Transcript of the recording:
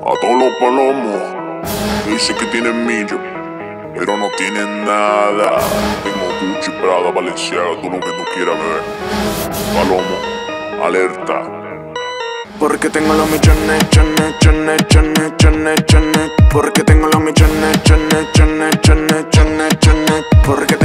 A todos los palomos dicen que tienen millo, pero no tienen nada. Tengo Gucci, Prada, Balenciaga, todo lo que tú quieras ver. Palomo, alerta. Porque tengo los millones, chones, chones, chones, chones, chones. Porque tengo los millones, chones, chones, chones, chones, chones. Porque